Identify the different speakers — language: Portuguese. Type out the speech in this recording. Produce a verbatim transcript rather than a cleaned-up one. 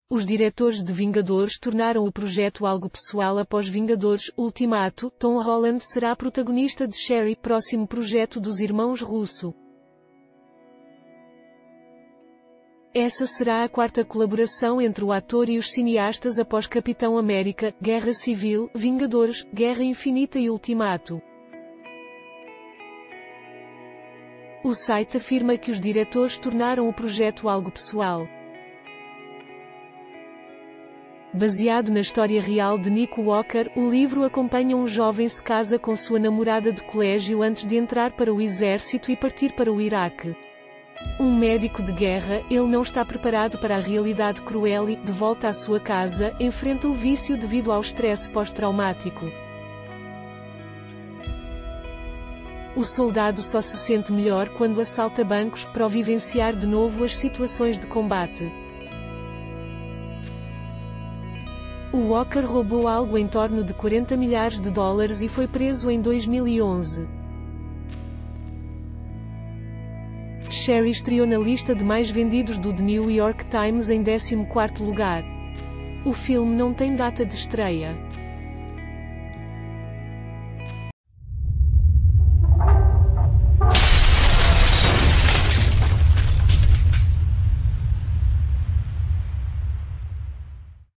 Speaker 1: Os diretores de Vingadores tornaram o projeto algo pessoal após Vingadores Ultimato. Tom Holland será protagonista de Shuri, próximo projeto dos irmãos Russo. Essa será a quarta colaboração entre o ator e os cineastas após Capitão América, Guerra Civil, Vingadores, Guerra Infinita e Ultimato. O site afirma que os diretores tornaram o projeto algo pessoal. Baseado na história real de Nick Walker, o livro acompanha um jovem se casa com sua namorada de colégio antes de entrar para o exército e partir para o Iraque. Um médico de guerra, ele não está preparado para a realidade cruel e, de volta à sua casa, enfrenta o vício devido ao estresse pós-traumático. O soldado só se sente melhor quando assalta bancos, para vivenciar de novo as situações de combate. O Walker roubou algo em torno de quarenta milhares de dólares e foi preso em dois mil e onze. Shuri estreou na lista de mais vendidos do The New York Times em décimo quarto lugar. O filme não tem data de estreia.